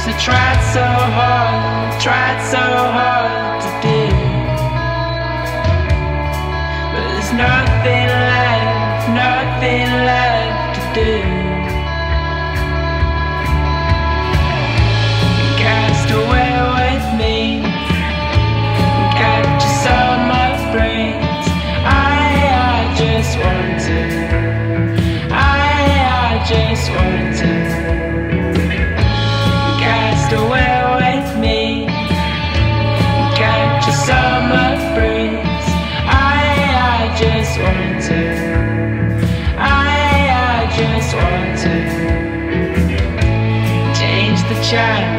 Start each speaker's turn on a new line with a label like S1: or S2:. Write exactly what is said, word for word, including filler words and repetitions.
S1: I tried so hard, tried so hard to do, but there's nothing left, nothing left to do. Cast away with me, capture some of brains. I, I just want to, I, I just want to. Cast away with me, capture some of brains. I, I just want to, I, I just want to change the channel.